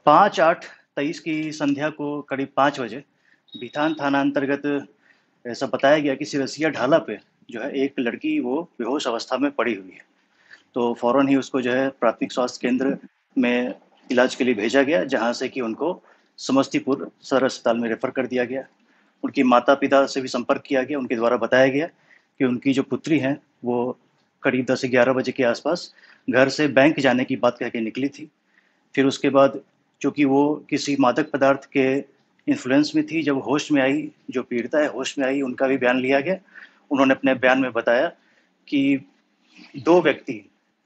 5/8/23 की संध्या को करीब 5 बजे बिथान थाना अंतर्गत ऐसा बताया गया कि सिरसिया ढाला पे जो है एक लड़की वो बेहोश अवस्था में पड़ी हुई है। तो फ़ौरन ही उसको जो है प्राथमिक स्वास्थ्य केंद्र में इलाज के लिए भेजा गया, जहाँ से कि उनको समस्तीपुर सदर अस्पताल में रेफ़र कर दिया गया। उनके माता-पिता से भी संपर्क किया गया, उनके द्वारा बताया गया कि उनकी जो पुत्री हैं, वो करीब 10 से 11 बजे के आस-पास घर से बैंक जाने की बात कह के निकली थी। फिर उसके बाद चूँकि वो किसी मादक पदार्थ के इन्फ्लुएंस में थी, जब होश में आई, जो पीड़िता है होश में आई, उनका भी बयान लिया गया। उन्होंने अपने बयान में बताया कि 2 व्यक्ति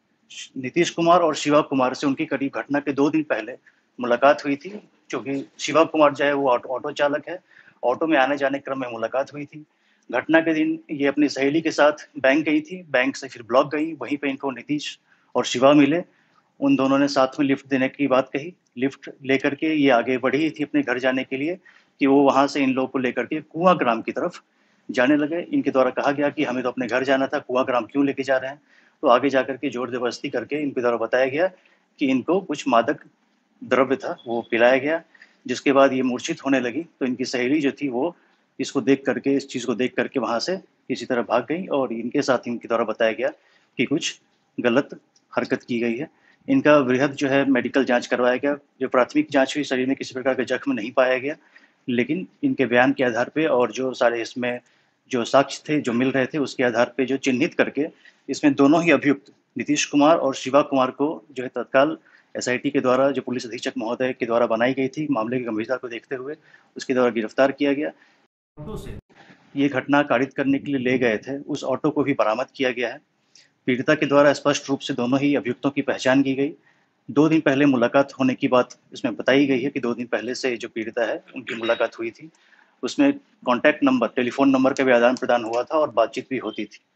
नीतीश कुमार और शिवा कुमार से उनकी करीब घटना के 2 दिन पहले मुलाकात हुई थी, क्योंकि शिवा कुमार जो है वो ऑटो चालक है। ऑटो में आने-जाने क्रम में मुलाकात हुई थी। घटना के दिन ये अपनी सहेली के साथ बैंक गई थी, बैंक से फिर ब्लॉक गई, वहीं पे इनको नीतीश और शिवा मिले। उन दोनों ने साथ में लिफ्ट देने की बात कही। लिफ्ट लेकर के ये आगे बढ़ी थी अपने घर जाने के लिए कि वो वहाँ से इन लोगों को लेकर के कुआँ ग्राम की तरफ जाने लगे। इनके द्वारा कहा गया कि हमें तो अपने घर जाना था, कुआँ ग्राम क्यों लेके जा रहे हैं? तो आगे जाकर के ज़ोर-ज़बरदस्ती करके इनके द्वारा बताया गया कि इनको कुछ मादक द्रव्य था, वो पिलाया गया, जिसके बाद ये मूर्छित होने लगी। तो इनकी सहेली जो थी वो इसको देख करके, इस चीज़ को देख करके वहाँ से किसी तरह भाग गई और इनके साथ इनके द्वारा बताया गया कि कुछ गलत हरकत की गई है। इनका वृहद जो है मेडिकल जाँच करवाया गया। जो प्राथमिक जाँच हुई, शरीर में किसी प्रकार का जख्म नहीं पाया गया, लेकिन इनके बयान के आधार पे और जो सारे इसमें जो साक्ष्य थे, जो मिल रहे थे, उसके आधार पे जो चिन्हित करके इसमें दोनों ही अभियुक्त नीतीश कुमार और शिवा कुमार को जो है तत्काल एसआईटी के द्वारा, जो पुलिस अधीक्षक महोदय के द्वारा बनाई गई थी, मामले की गंभीरता को देखते हुए उसके द्वारा गिरफ्तार किया गया। ऑटो से ये घटना कारित करने के लिए ले गए थे, उस ऑटो को भी बरामद किया गया है। पीड़िता के द्वारा स्पष्ट रूप से दोनों ही अभियुक्तों की पहचान की गई। 2 दिन पहले मुलाकात होने की बात इसमें बताई गई है कि 2 दिन पहले से जो पीड़िता है, उनकी मुलाकात हुई थी। उसमें कॉन्टैक्ट नंबर, टेलीफ़ोन नंबर का भी आदान-प्रदान हुआ था और बातचीत भी होती थी।